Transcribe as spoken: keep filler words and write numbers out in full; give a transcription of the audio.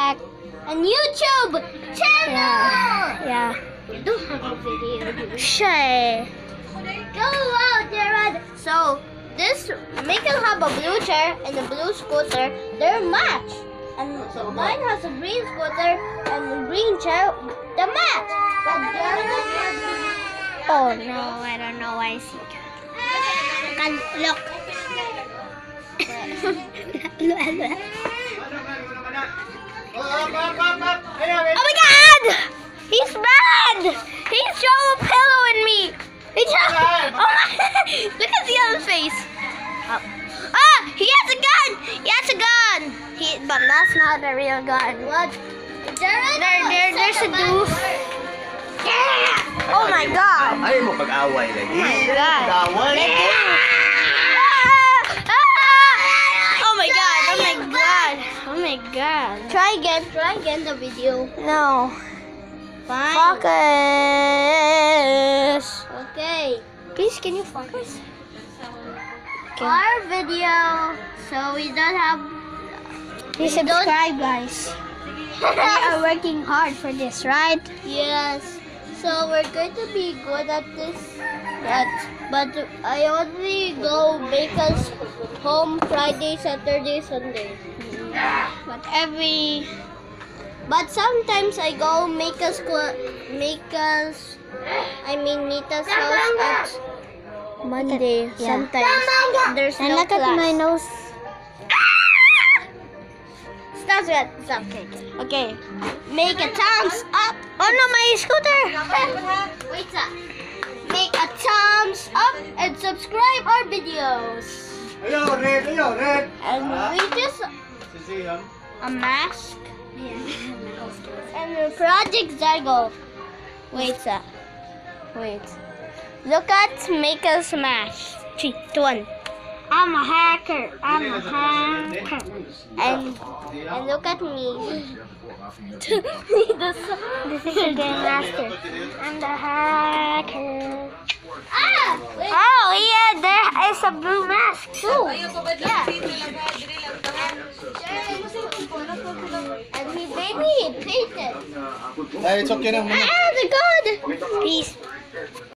back. And YouTube channel. Yeah. Yeah. You don't have a video. Do you? Shay. Go out there. And so this make us have a blue chair and a blue scooter. They're match. And so mine has a green scooter and a green chair. The match. But Jared has. Oh no, I don't know why I see. And look. Oh my God! He's mad! He's throwing a pillow at me! He's throwing... Oh my... Look at the other face. Oh. Ah! He has a gun! He has a gun! He, but that's not a real gun. What? Jared, There, there, there's a doof. Yeah! Oh my God! Ayaw mo pag-away lagi. Oh my God! Pag-away. Oh my God! Oh my God! Oh my God! Try again. Try again the video. No. Fine. Focus. Okay. Please, can you focus? Our video. So we don't have. Please subscribe, guys. We are working hard for this, right? Yes. So we're going to be good at this. But, but I only go because home Friday, Saturday, Sunday. But every But sometimes I go make us make us. I mean meet us house at Monday. Yeah. Sometimes there's and no look class. at my nose. Stop it. Stop. Okay. Okay. Make a thumbs up. Oh no, my scooter. Wait up. Make a thumbs up and subscribe our videos. Ayaw, red. Ayaw, red. And we just Sisiyam. A mask. and the Project Zygo. Wait, uh, wait. Look at Make a Smash. Three, two, one. I'm a hacker. I'm a hacker. And and look at me. this, this is a game master. I'm the hacker. Ah! Wait. Oh yeah, there is a blue mask too. Yeah. And he baby he painted. Ay, it's okay na muna. Ah, the god. Peace.